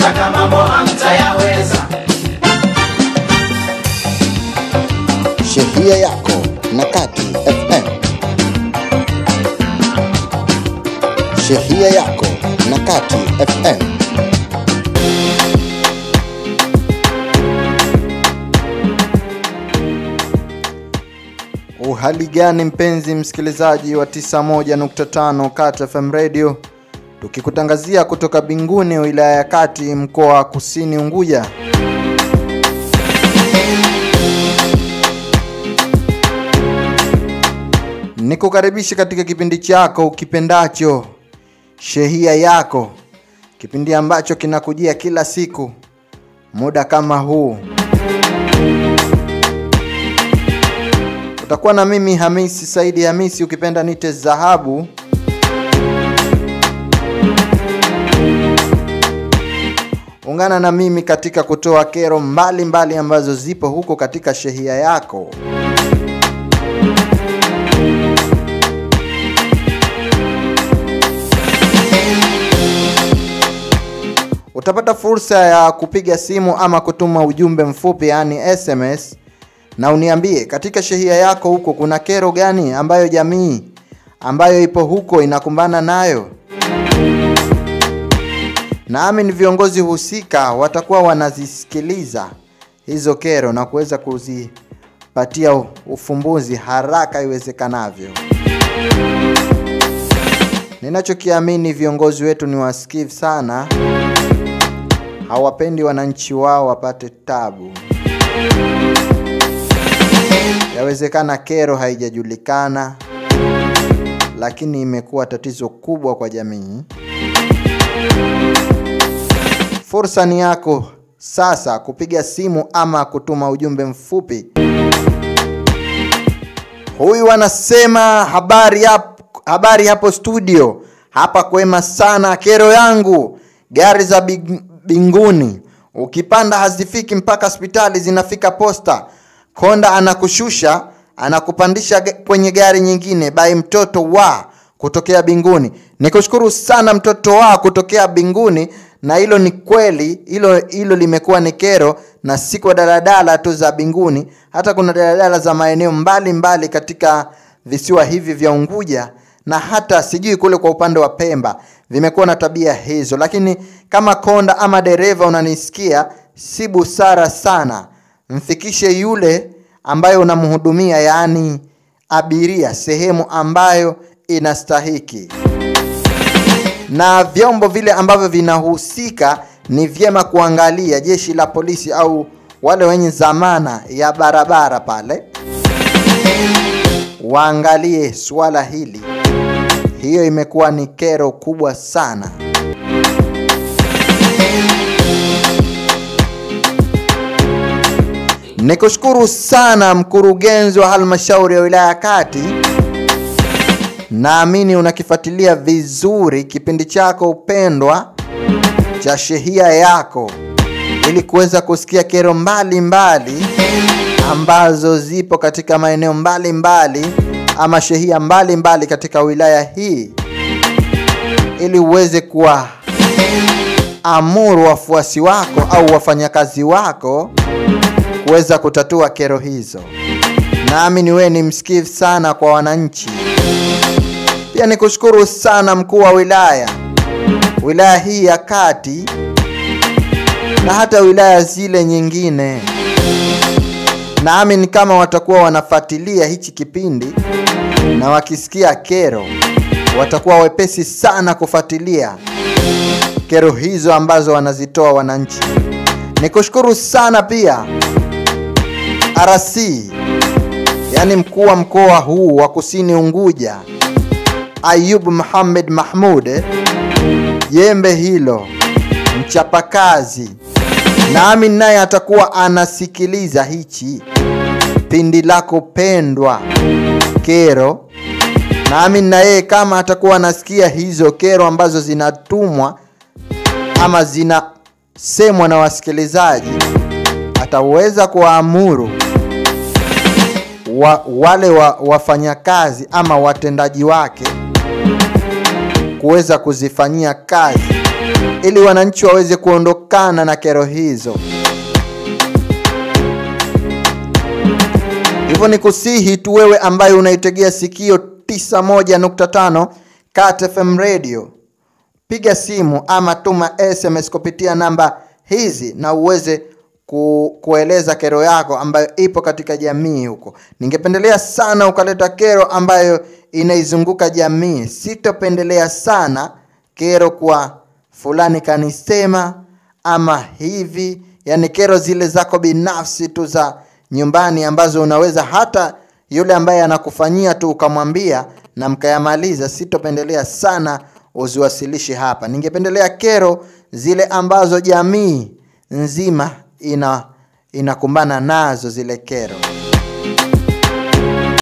mnataka mambo hamtayaweza. Shehia yako na Kati FM. Shehia yako na Kati FM. Uhali gani mpenzi msikilizaji wa 91.5 Kati FM Radio, tukikutangazia kutoka Binguni, wilaya ya Kati, mkoa wa Kusini Unguja. Nikukaribisha katika kipindi chako ukipendacho, Shehia yako, kipindi ambacho kinakujia kila siku muda kama huu. Utakuwa na mimi Hamisi Saidi Hamisi, ukipenda nite Dhahabu. Ungana na mimi katika kutoa kero mbalimbali ambazo zipo huko katika shehia yako. Utapata fursa ya kupiga simu ama kutuma ujumbe mfupi, yani SMS, na uniambie katika shehia yako huko kuna kero gani ambayo jamii ambayo ipo huko inakumbana nayo. Nami ni viongozi husika watakuwa wanazisikiliza hizo kero na kuweza kuzipatia ufumbuzi haraka iwezekanavyo. Ninachokiamini viongozi wetu ni wasikivu sana. Hawapendi wananchi wao wapate tabu. Yawezekana kero haijajulikana, lakini imekuwa tatizo kubwa kwa jamii. Fursa ni yako sasa kupiga simu ama kutuma ujumbe mfupi. Huyu anasema habari hapo studio. Hapa kwema sana. Kero yangu, gari za Binguni ukipanda hazifiki mpaka hospitali, zinafika posta. Konda anakushusha, anakupandisha kwenye gari nyingine. Bai mtoto wa kutokea Binguni. Nikushukuru sana mtoto wa kutokea Binguni, na hilo ni kweli, hilo limekuwa ni kero, na si kwa daladala tu za Binguni, hata kuna daladala za maeneo mbali katika visiwa hivi vya Unguja, na hata sijui kule kwa upande wa Pemba vimekuwa na tabia hizo. Lakini kama konda ama dereva unanisikia, si busara sana, mfikishe yule ambayo unamhudumia, yani abiria, sehemu ambayo inastahiki. Na vyombo vile ambavyo vinahusika ni vyema kuangalia, jeshi la polisi au wale wenye zamana ya barabara pale, waangalie swala hili. Hiyo imekuwa ni kero kubwa sana. Nikushukuru sana mkurugenzi wa halmashauri ya wilaya ya Kati. Naamini unakifuatilia vizuri kipindi chako upendwa cha shehia yako, ili kuweza kusikia kero mbalimbali ambazo zipo katika maeneo mbalimbali ama shehia mbalimbali katika wilaya hii, ili uweze kuwa amuru wafuasi wako au wafanyakazi wako kuweza kutatua kero hizo. Naamini wewe ni msikivu sana kwa wananchi. Pia nikushukuru sana mkuu wa wilaya hii ya Kati, na hata wilaya zile nyingine. Naamini kama watakuwa wanafuatilia hichi kipindi na wakisikia kero, watakuwa wepesi sana kufuatilia kero hizo ambazo wanazitoa wananchi. Nikushukuru sana pia RC, yani mkuu wa mkoa huu wa Kusini Unguja, Ayub Muhammad Mahmud, jembe hilo, mchapakazi. Nami naye atakuwa anasikiliza hichi pindi lako pendwa kero. Nami naye kama atakuwa anasikia hizo kero ambazo zinatumwa ama zinasemwa na wasikilizaji, ataweza kuamuru wale wafanyakazi ama watendaji wake kuweza kuzifanyia kazi ili wananchi waweze kuondokana na kero hizo. Hivyo ni kusihi tu wewe ambaye unaitegea sikio 91.5 Cat FM Radio, piga simu ama tuma SMS kupitia namba hizi na uweze kueleza kero yako ambayo ipo katika jamii huko. Ningependelea sana ukaleta kero ambayo inaizunguka jamii. Sitopendelea sana kero kwa fulani kanisema ama hivi, yani kero zile zako binafsi tu za nyumbani ambazo unaweza hata yule ambaye anakufanyia tu ukamwambia na mkayamaliza. Sitopendelea sana uziwasilishi hapa. Ningependelea kero zile ambazo jamii nzima inakumbana nazo zile kero.